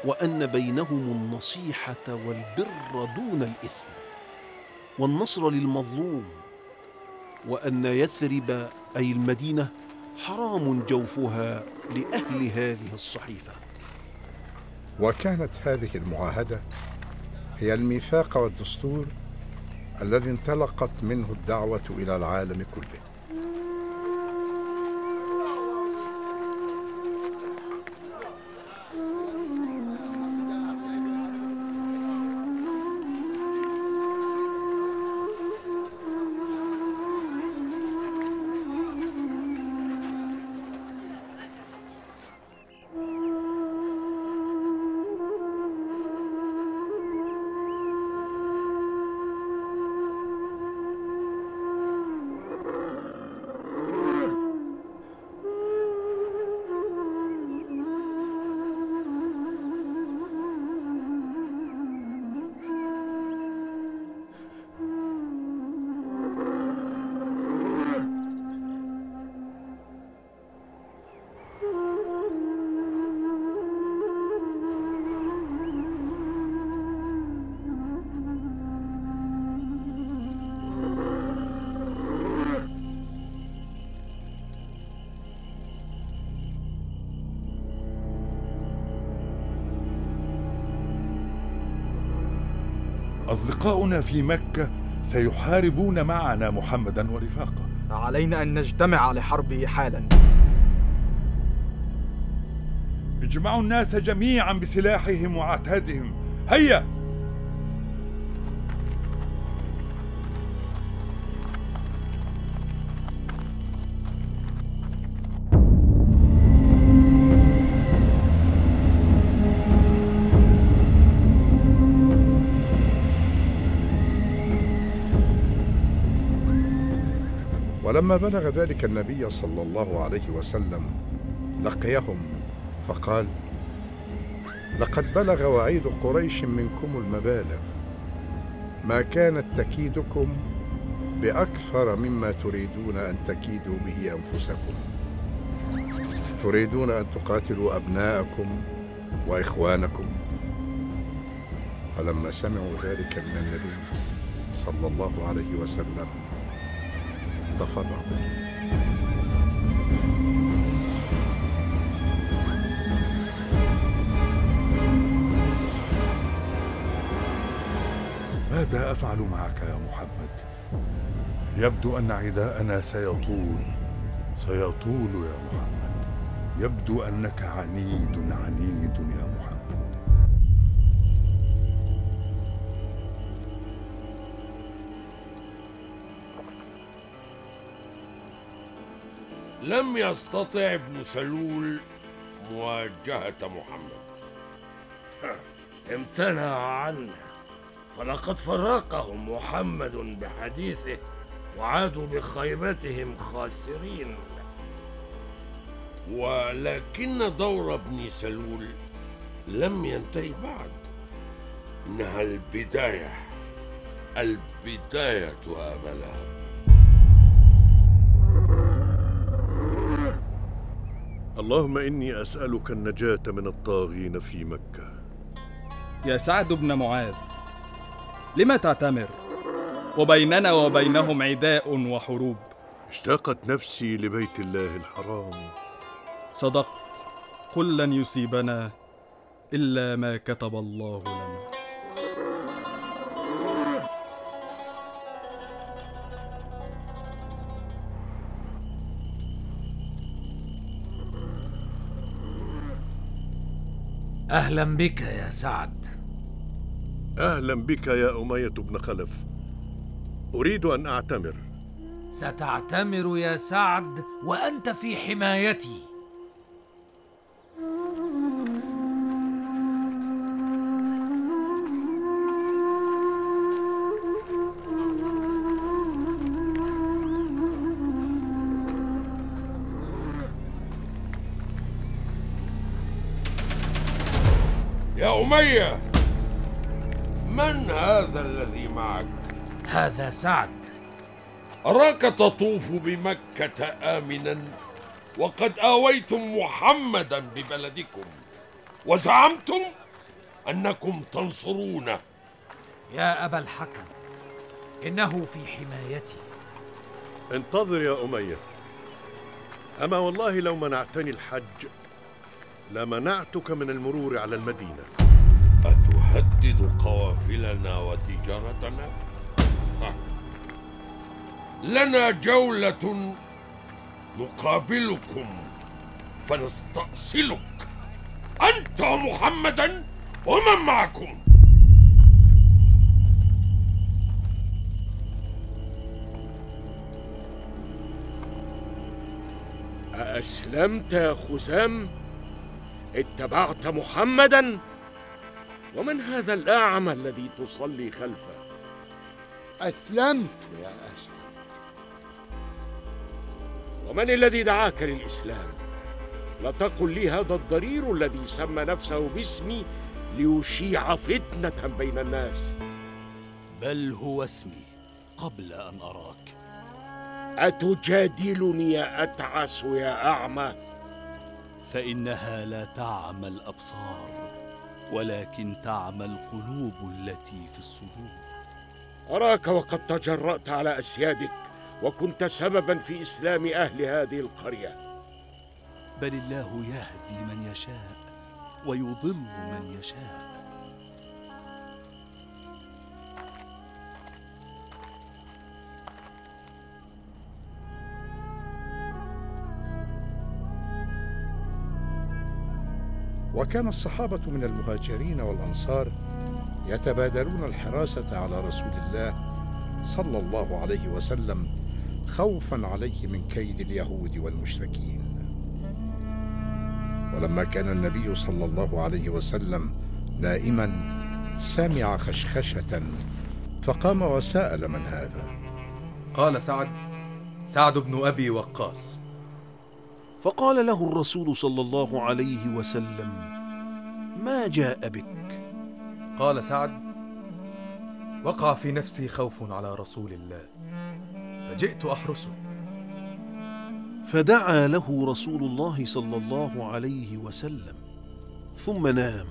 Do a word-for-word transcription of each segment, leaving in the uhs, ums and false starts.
وأن بينهم النصيحة والبر دون الإثم والنصر للمظلوم، وأن يثرب أي المدينة حرام جوفها لأهل هذه الصحيفة. وكانت هذه المعاهدة هي الميثاق والدستور الذي انطلقت منه الدعوة إلى العالم كله. أصدقاؤنا في مكة سيحاربون معنا محمدا ورفاقه. علينا أن نجتمع لحربه حالا. اجمعوا الناس جميعا بسلاحهم وعتادهم، هيا! ولما بلغ ذلك النبي صلى الله عليه وسلم لقيهم فقال: لقد بلغ وعيد قريش منكم المبالغ، ما كانت تكيدكم بأكثر مما تريدون أن تكيدوا به أنفسكم. تريدون أن تقاتلوا أبناءكم وإخوانكم. فلما سمعوا ذلك من النبي صلى الله عليه وسلم تفرقوا. ماذا أفعل معك يا محمد؟ يبدو أن عداءنا سيطول سيطول يا محمد. يبدو أنك عنيد عنيد يا محمد. لم يستطع ابن سلول مواجهة محمد، امتنع عنه، فلقد فرقهم محمد بحديثه وعادوا بخيبتهم خاسرين. ولكن دور ابن سلول لم ينتهي بعد. إنها البداية، البداية أبا لهب. اللهم إني أسألك النجاة من الطاغين في مكة. يا سعد بن معاذ، لم تعتمر وبيننا وبينهم عداء وحروب؟ اشتاقت نفسي لبيت الله الحرام. صدق، قل لن يصيبنا إلا ما كتب الله لنا. أهلا بك يا سعد. أهلا بك يا أمية بن خلف. أريد أن أعتمر. ستعتمر يا سعد وأنت في حمايتي. يا أمية، من هذا الذي معك؟ هذا سعد. أراك تطوف بمكة آمنا وقد آويتم محمدا ببلدكم، وزعمتم أنكم تنصرونه. يا أبا الحكم، إنه في حمايتي. انتظر يا أمية. أما والله لو منعتني الحج لمنعتك من المرور على المدينة. أتهدد قوافلنا وتجارتنا؟ لنا جولة نقابلكم فنستأصلك أنت ومحمدا ومن معكم. أأسلمت يا خزام؟ اتبعت محمدا؟ ومن هذا الأعمى الذي تصلي خلفه؟ أسلمت يا أسعد. ومن الذي دعاك للإسلام؟ لا تقل لي هذا الضرير الذي سمى نفسه باسمي ليشيع فتنة بين الناس. بل هو اسمي قبل أن أراك. أتجادلني يا أتعس يا أعمى؟ فإنها لا تعمى الأبصار ولكن تعمى القلوب التي في الصدور. أراك وقد تجرأت على أسيادك وكنت سببا في إسلام أهل هذه القرية. بل الله يهدي من يشاء ويضل من يشاء. وكان الصحابة من المهاجرين والأنصار يتبادلون الحراسة على رسول الله صلى الله عليه وسلم خوفا عليه من كيد اليهود والمشركين. ولما كان النبي صلى الله عليه وسلم نائما سمع خشخشة فقام وسأل: من هذا؟ قال سعد: سعد بن أبي وقاص. فقال له الرسول صلى الله عليه وسلم: ما جاء بك؟ قال سعد: وقع في نفسي خوف على رسول الله فجئت أحرسه. فدعا له رسول الله صلى الله عليه وسلم ثم نام.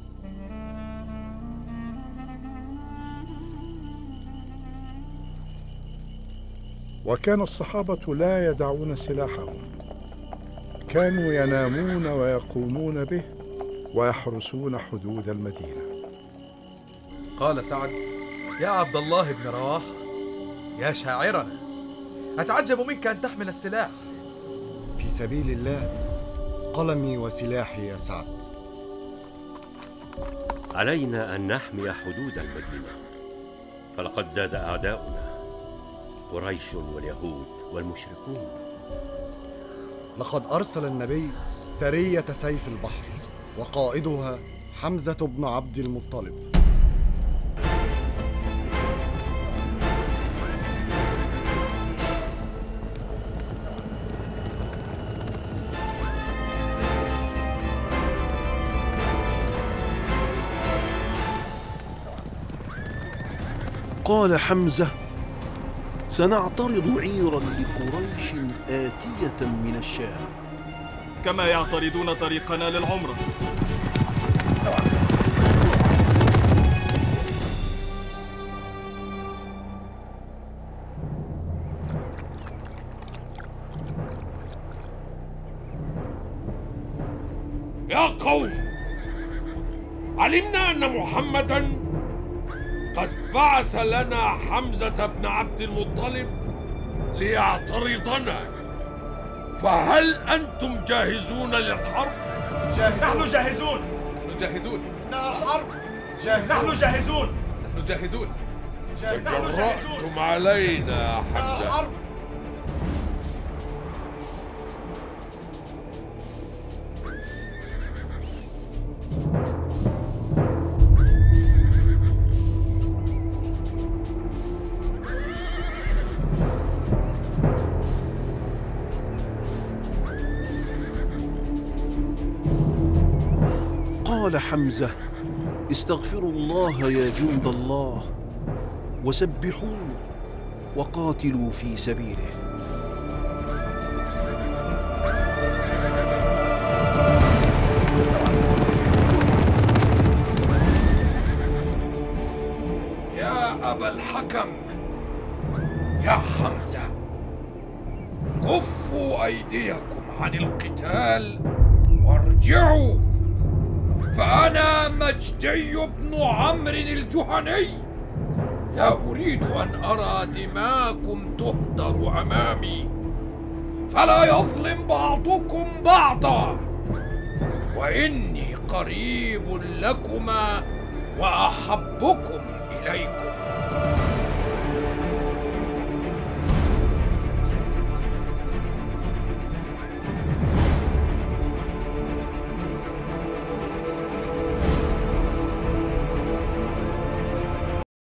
وكان الصحابة لا يدعون سلاحهم، كانوا ينامون ويقومون به ويحرسون حدود المدينة. قال سعد: يا عبد الله بن رواحة، يا شاعرنا، أتعجب منك أن تحمل السلاح. في سبيل الله قلمي وسلاحي يا سعد. علينا أن نحمي حدود المدينة، فلقد زاد أعداؤنا قريش واليهود والمشركون. لقد أرسل النبي سرية سيف البحر وقائدها حمزة بن عبد المطلب. قال حمزة: سنعترض عيرا لقريش آتية من الشام كما يعترضون طريقنا للعمرة. يا قوم، علمنا أن محمداً قد بعث لنا حمزة بن عبد المطلب ليعترضنا، فهل أنتم جاهزون للحرب؟ جاهزون. نحن جاهزون. نحن جاهزون. إنها الحرب. جاهزون. نحن جاهزون. نحن جاهزون. تجرأتم علينا يا حمزة. الحرب. قال حمزة: استغفروا الله يا جند الله وسبحوه وقاتلوا في سبيله. أبا الحكم، يا حمزة، كفوا أيديكم عن القتال وارجعوا، فأنا مجدي بن عمرو الجهني، لا أريد أن أرى دماءكم تهدر أمامي، فلا يظلم بعضكم بعضا، وإني قريب لكما وأحبكم إليكم.